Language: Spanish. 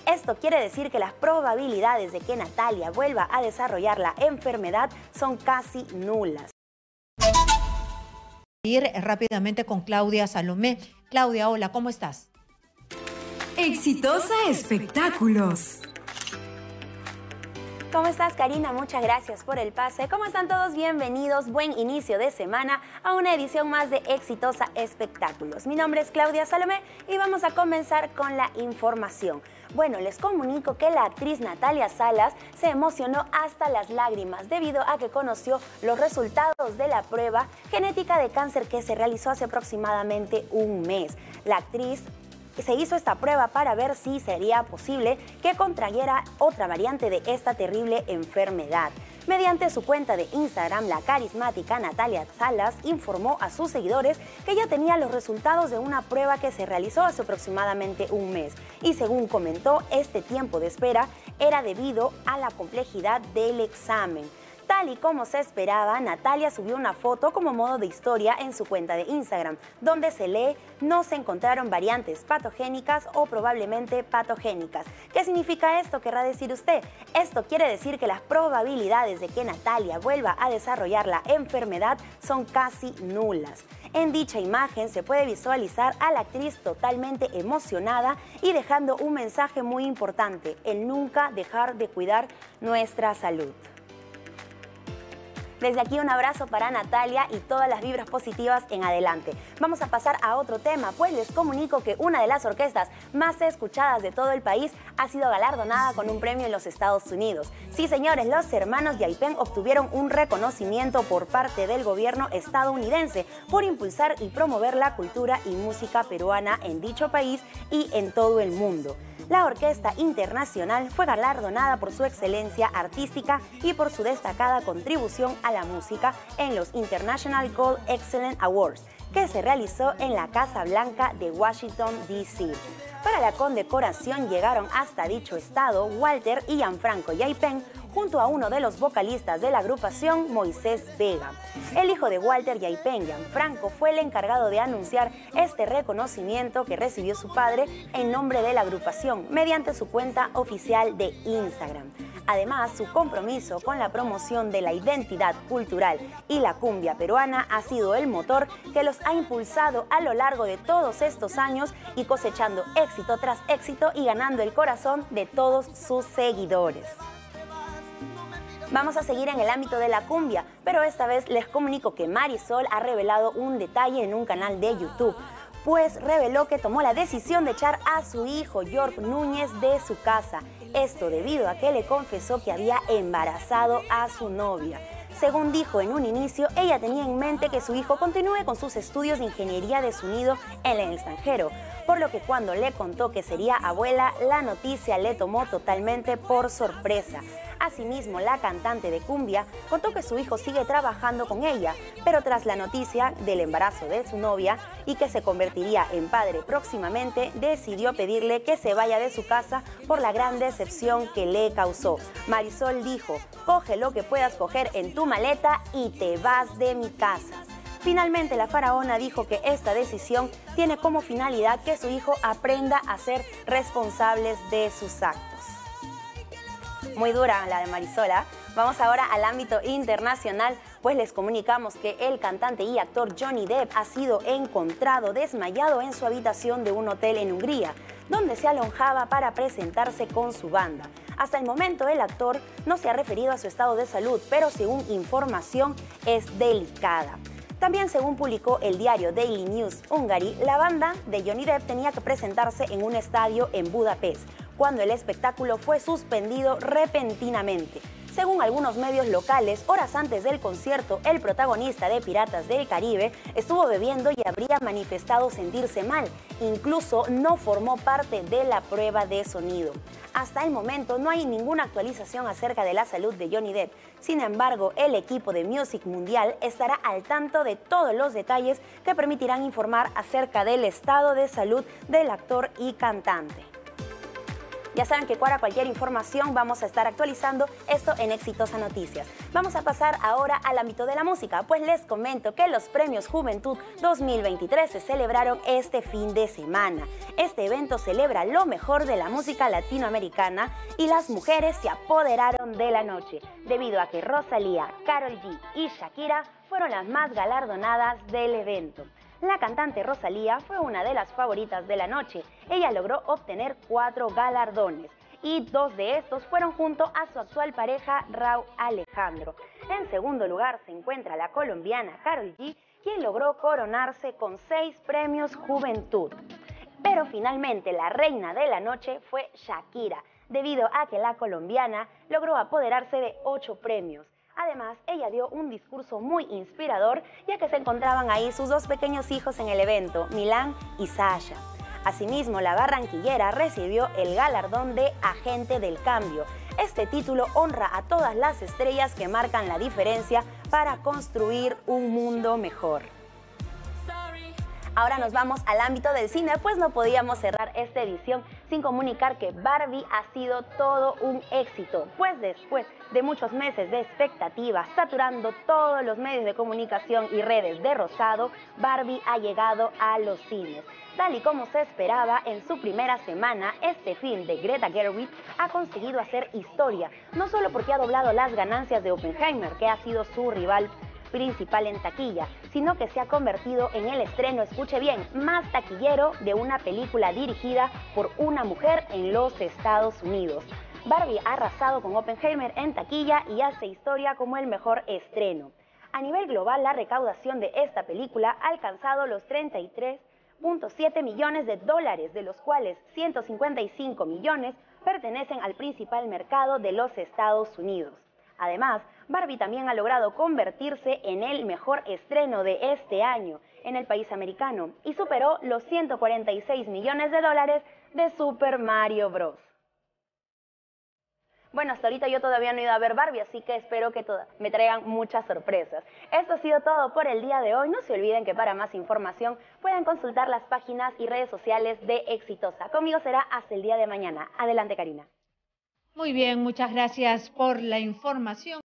Esto quiere decir que las probabilidades de que Natalia vuelva a desarrollar la enfermedad son casi nulas. Ir rápidamente con Claudia Salomé. Claudia, hola, ¿cómo estás? Exitosa Espectáculos. ¿Cómo estás, Karina? Muchas gracias por el pase. ¿Cómo están todos? Bienvenidos. Buen inicio de semana a una edición más de Exitosa Espectáculos. Mi nombre es Claudia Salomé y vamos a comenzar con la información. Bueno, les comunico que la actriz Natalia Salas se emocionó hasta las lágrimas debido a que conoció los resultados de la prueba genética de cáncer que se realizó hace aproximadamente un mes. La actriz se hizo esta prueba para ver si sería posible que contrayera otra variante de esta terrible enfermedad. Mediante su cuenta de Instagram, la carismática Natalia Salas informó a sus seguidores que ya tenía los resultados de una prueba que se realizó hace aproximadamente un mes. Y según comentó, este tiempo de espera era debido a la complejidad del examen. Tal y como se esperaba, Natalia subió una foto como modo de historia en su cuenta de Instagram, donde se lee: no se encontraron variantes patogénicas o probablemente patogénicas. ¿Qué significa esto? Querrá decir usted. Esto quiere decir que las probabilidades de que Natalia vuelva a desarrollar la enfermedad son casi nulas. En dicha imagen se puede visualizar a la actriz totalmente emocionada y dejando un mensaje muy importante: el nunca dejar de cuidar nuestra salud. Desde aquí un abrazo para Natalia y todas las vibras positivas en adelante. Vamos a pasar a otro tema, pues les comunico que una de las orquestas más escuchadas de todo el país ha sido galardonada con un premio en los Estados Unidos. Sí, señores, los hermanos Yaipen obtuvieron un reconocimiento por parte del gobierno estadounidense por impulsar y promover la cultura y música peruana en dicho país y en todo el mundo. La Orquesta Internacional fue galardonada por su excelencia artística y por su destacada contribución a la música en los International Gold Excellence Awards, que se realizó en la Casa Blanca de Washington, D.C. Para la condecoración llegaron hasta dicho estado Walter y Gianfranco Yaipen, junto a uno de los vocalistas de la agrupación, Moisés Vega. El hijo de Walter Yaipen, Gianfranco, fue el encargado de anunciar este reconocimiento que recibió su padre en nombre de la agrupación mediante su cuenta oficial de Instagram. Además, su compromiso con la promoción de la identidad cultural y la cumbia peruana ha sido el motor que los ha impulsado a lo largo de todos estos años y cosechando éxito tras éxito y ganando el corazón de todos sus seguidores. Vamos a seguir en el ámbito de la cumbia, pero esta vez les comunico que Marisol ha revelado un detalle en un canal de YouTube, pues reveló que tomó la decisión de echar a su hijo York Núñez de su casa. Esto debido a que le confesó que había embarazado a su novia. Según dijo en un inicio, ella tenía en mente que su hijo continúe con sus estudios de ingeniería de sonido en el extranjero, por lo que cuando le contó que sería abuela, la noticia le tomó totalmente por sorpresa. Asimismo, la cantante de cumbia contó que su hijo sigue trabajando con ella, pero tras la noticia del embarazo de su novia y que se convertiría en padre próximamente, decidió pedirle que se vaya de su casa por la gran decepción que le causó. Marisol dijo: coge lo que puedas coger en tu maleta y te vas de mi casa. Finalmente, la faraona dijo que esta decisión tiene como finalidad que su hijo aprenda a ser responsables de sus actos. Muy dura la de Marisola. Vamos ahora al ámbito internacional, pues les comunicamos que el cantante y actor Johnny Depp ha sido encontrado desmayado en su habitación de un hotel en Hungría, donde se alojaba para presentarse con su banda. Hasta el momento el actor no se ha referido a su estado de salud, pero según información es delicada. También, según publicó el diario Daily News Hungary, la banda de Johnny Depp tenía que presentarse en un estadio en Budapest, cuando el espectáculo fue suspendido repentinamente. Según algunos medios locales, horas antes del concierto, el protagonista de Piratas del Caribe estuvo bebiendo y habría manifestado sentirse mal. Incluso no formó parte de la prueba de sonido. Hasta el momento no hay ninguna actualización acerca de la salud de Johnny Depp. Sin embargo, el equipo de Music Mundial estará al tanto de todos los detalles que permitirán informar acerca del estado de salud del actor y cantante. Ya saben que para cualquier información vamos a estar actualizando esto en Exitosa Noticias. Vamos a pasar ahora al ámbito de la música, pues les comento que los Premios Juventud 2023 se celebraron este fin de semana. Este evento celebra lo mejor de la música latinoamericana y las mujeres se apoderaron de la noche, debido a que Rosalía, Karol G y Shakira fueron las más galardonadas del evento. La cantante Rosalía fue una de las favoritas de la noche. Ella logró obtener 4 galardones y 2 de estos fueron junto a su actual pareja Rauw Alejandro. En segundo lugar se encuentra la colombiana Karol G, quien logró coronarse con 6 premios Juventud. Pero finalmente la reina de la noche fue Shakira, debido a que la colombiana logró apoderarse de 8 premios. Además, ella dio un discurso muy inspirador, ya que se encontraban ahí sus 2 pequeños hijos en el evento, Milán y Sasha. Asimismo, la barranquillera recibió el galardón de Agente del Cambio. Este título honra a todas las estrellas que marcan la diferencia para construir un mundo mejor. Ahora nos vamos al ámbito del cine, pues no podíamos cerrar esta edición sin comunicar que Barbie ha sido todo un éxito, pues después de muchos meses de expectativas, saturando todos los medios de comunicación y redes de rosado, Barbie ha llegado a los cines. Tal y como se esperaba, en su primera semana, este film de Greta Gerwig ha conseguido hacer historia, no solo porque ha doblado las ganancias de Oppenheimer, que ha sido su rival principal en taquilla, sino que se ha convertido en el estreno, escuche bien, más taquillero de una película dirigida por una mujer en los Estados Unidos. Barbie ha arrasado con Oppenheimer en taquilla y hace historia como el mejor estreno. A nivel global, la recaudación de esta película ha alcanzado los 33.7 millones de dólares, de los cuales 155 millones pertenecen al principal mercado de los Estados Unidos. Además, Barbie también ha logrado convertirse en el mejor estreno de este año en el país americano y superó los 146 millones de dólares de Super Mario Bros. Bueno, hasta ahorita yo todavía no he ido a ver Barbie, así que espero que me traigan muchas sorpresas. Esto ha sido todo por el día de hoy. No se olviden que para más información pueden consultar las páginas y redes sociales de Exitosa. Conmigo será hasta el día de mañana. Adelante, Karina. Muy bien, muchas gracias por la información.